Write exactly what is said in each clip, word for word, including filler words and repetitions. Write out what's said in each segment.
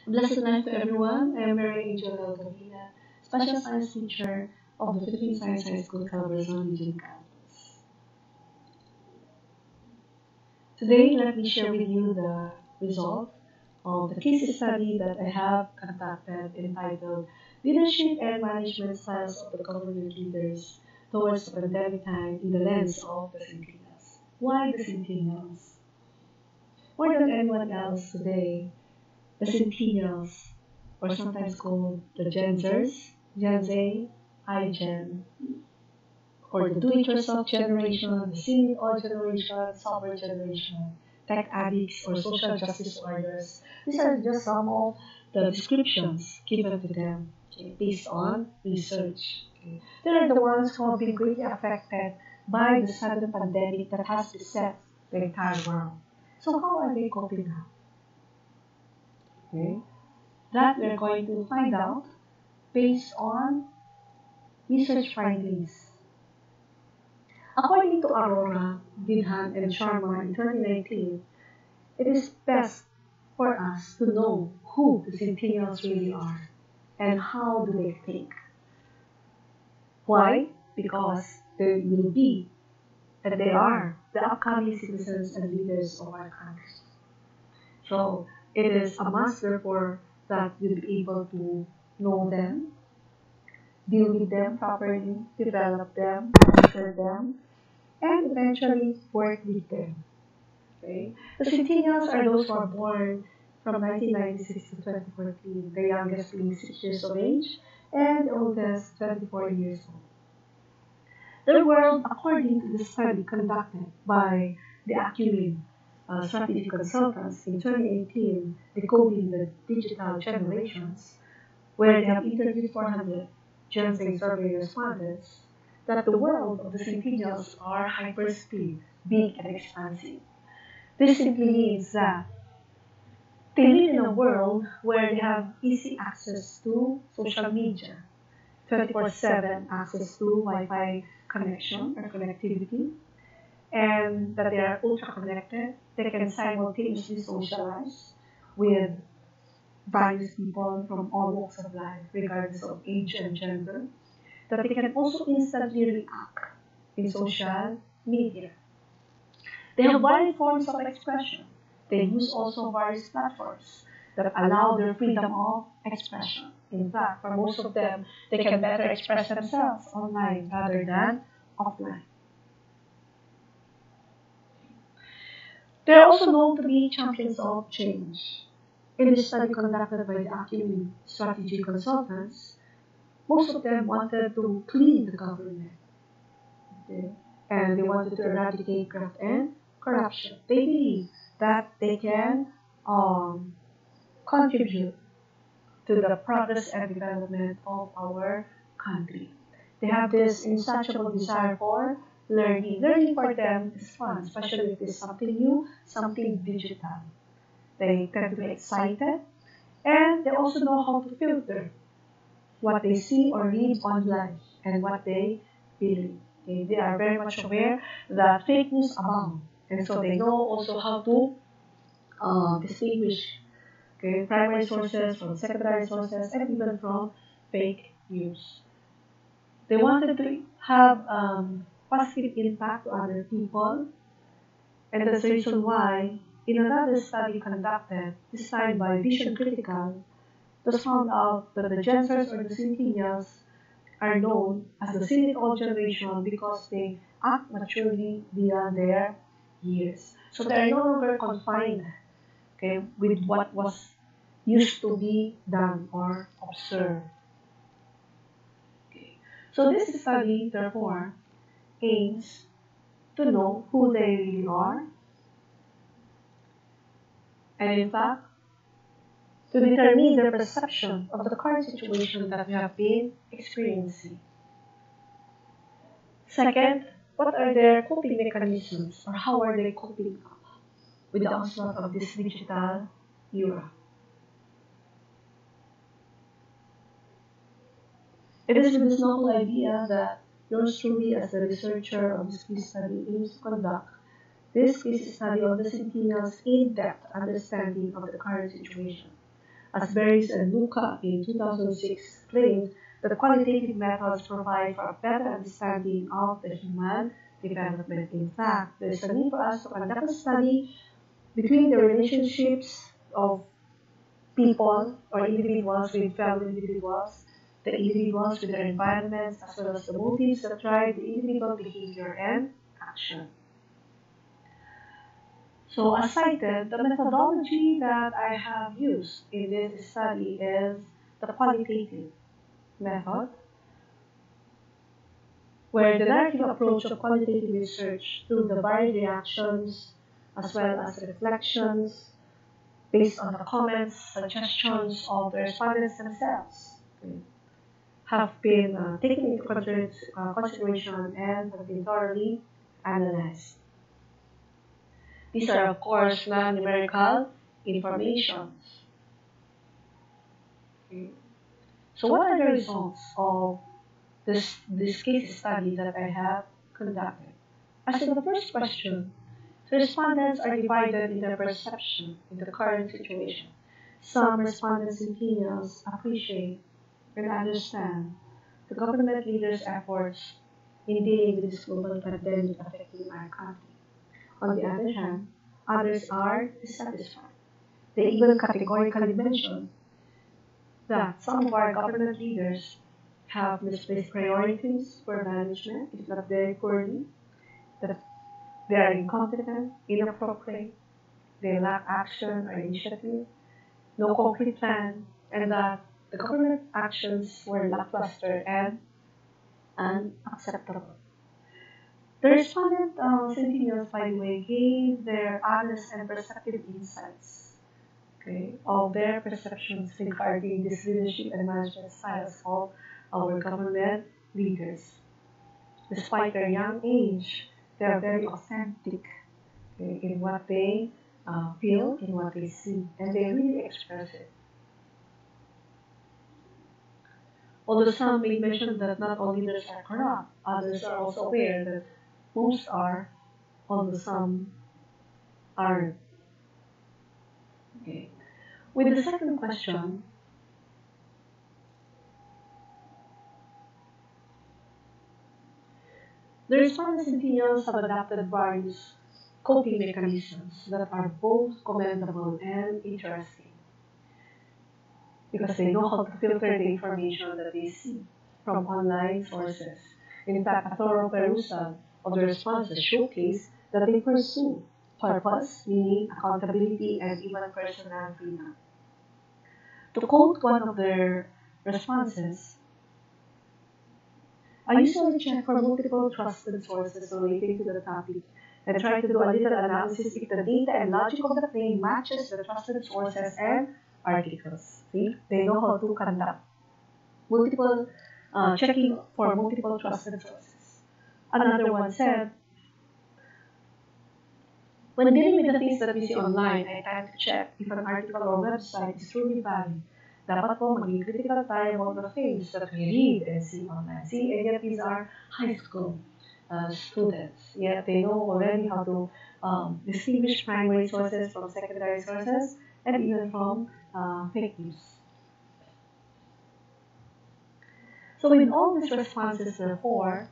Blessed night to everyone. I am Mary Angel Gavina, special science teacher of the Philippine Science High School, Calabarzon Region Campus. Today, let me share with you the result of the case study that I have conducted entitled Leadership and Management Styles of the Government Leaders Towards the Pandemic Time in the Lens of the Centennials. Why the Centennials? More than anyone else today, the Centennials, or sometimes called the Gen Zers, Gen Z, iGen, or the do-it-yourself generation, the see-it-all generation, software generation, tech addicts, or social justice warriors. These are just some of the descriptions given to them, okay, based on research. Okay. They are the ones who have been greatly affected by the sudden pandemic that has beset the entire world. So how are they coping now? Okay. That we're going to find out based on research findings. According to Aurora, Vidhan, and Sharma in twenty nineteen, it is best for us to know who the Centennials really are and how do they think. Why? Because they will be, and they are, the upcoming citizens and leaders of our country. So it is a must, therefore, that we'll be able to know them, deal with them properly, develop them, monitor them, and eventually work with them. Okay? The Centennials are those who are born from nineteen ninety-six to twenty fourteen, the youngest being six years of age and the oldest twenty-four years old. Their world, according to the study conducted by the Acumen uh, Strategy Consultants in twenty eighteen, Decoding the Digital Generations, where they have interviewed four hundred Gen Z survey respondents, that the world of the Centennials are hyperspeed, big and expansive. This simply means that they live in a world where they have easy access to social media, twenty-four seven access to Wi-Fi connection or connectivity, and that they are ultra connected. They can simultaneously socialize with various people from all walks of life, regardless of age and gender, that they can also instantly react in social media. They have varied forms of expression. They use also various platforms that allow their freedom of expression. In fact, for most of them, they can better express themselves online rather than offline. They are also known to be champions of change. In this study conducted by the Acumen Strategy Consultants, most of them wanted to clean the government. Okay? And they wanted to eradicate graft and corruption. They believe that they can um, contribute to the progress and development of our country. They have this insatiable desire for learning. Learning for them is fun, especially if it's something new, something digital. They tend to be excited, and they also know how to filter what they see or read online and what they believe. Okay? They are very much aware that fake news abound, and so they know also how to uh, distinguish, okay, primary sources from secondary sources and even from fake news. They wanted to have um, positive impact to other people, and that's the reason why in another study conducted, this time by Vision Critical, it was found out that the Gen Zers or the Centennials are known as the see-it-all generation because they act maturely beyond their years. So they are no longer confined, okay, with what was used to be done or observed. Okay. So this study, therefore, aims to know who they really are, and in fact, to determine their perception of the current situation that we have been experiencing. Second, what are their coping mechanisms, or how are they coping with the onslaught of this digital era? It is with this novel idea that yours truly, as the researcher of this case study, aims to conduct this case study of the Centennials' in-depth understanding of the current situation. as Berries and Luca in two thousand six claimed that qualitative methods provide for a better understanding of the human development. In fact, there is a need for us to conduct a study between the relationships of people or individuals with fellow individuals, the individuals with their environments, as well as the motives that drive the individual behavior and action. So, as cited, the methodology that I have used in this study is the qualitative method, where the narrative approach of qualitative research through the varied reactions as well as reflections based on the comments, suggestions of the respondents themselves have been uh, taken into consider uh, consideration and have been thoroughly analyzed. These are, of course, non-numerical information. So what are the results of this, this case study that I have conducted? As to the first question, the respondents are divided in their perception in the current situation. Some respondents and females appreciate and understand the government leaders' efforts in dealing with this global pandemic affecting our country. On the other hand, others are dissatisfied. They even categorically mention that some of our government leaders have misplaced priorities for management, if not very poorly, that they are incompetent, inappropriate, they lack action or initiative, no concrete plan, and that the government actions were lackluster and unacceptable. The respondent uh, Centennials, by the way, gave their honest and perceptive insights, okay, of their perceptions regarding this leadership and management styles of our government leaders. Despite their young age, they are very authentic, okay, in what they uh, feel, in what they see, and they really express it. Although some may mention that not all leaders are corrupt, others are also aware that most are, although some aren't. Okay. With the second question, the respondents and females have adopted various coping mechanisms that are both commendable and interesting, because they know how to filter the information that they see from online sources. In fact, a thorough perusal of the responses showcase that they pursue purpose, meaning accountability, and even personal freedom. To quote one of their responses, I usually check for multiple trusted sources relating to the topic and try to do a little analysis if the data and logic of the claim matches the trusted sources and articles. See, they know how to conduct multiple uh, checking for multiple trusted sources. Another one said, when dealing with the things that we see online, I tend to check if an article or website is truly valid. Dapat po maging critical tayo about the things that we read and see online. See, and yet these are high school uh, students. Yet they know already how to um, distinguish primary sources from secondary sources and even from uh, fake news. So with all these responses, therefore,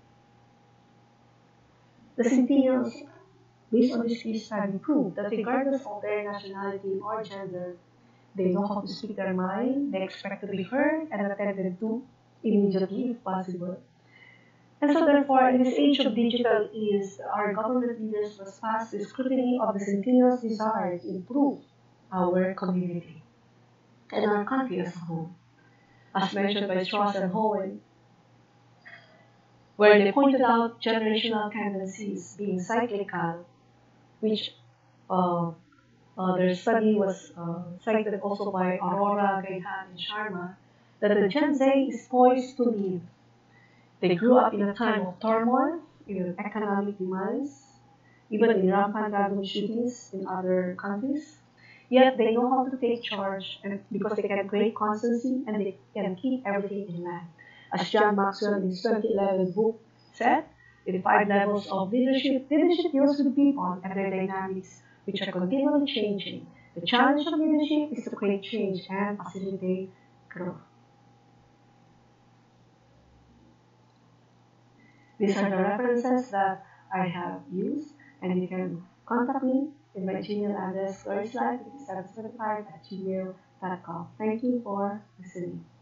the Centennials, based on this case study, prove that regardless of their nationality or gender, they know how to speak their mind, they expect to be heard and attended to immediately if possible. And so therefore, in this age of digital ease, our government leaders must pass the scrutiny of the Centennials' desire to improve our community and our country as a whole. As mentioned by Strauss and Hohen, where they pointed out generational tendencies being cyclical, which uh, uh, their study was uh, cited also by Aurora, Gaihan, and Sharma, that the Gen Z is poised to lead. They grew up in a time of turmoil, in economic demise, even in rampant random shootings in other countries. Yet they know how to take charge, and because they can create constancy and they can keep everything in line. As John Maxwell in his twenty eleven book said, in five levels of leadership, leadership deals with people and their dynamics, which are continually changing. The challenge of leadership is to create change and facilitate growth. These are the references that I have used, and you can contact me in my Gmail address, gloriouslife seven seven five at gmail dot com. Thank you for listening.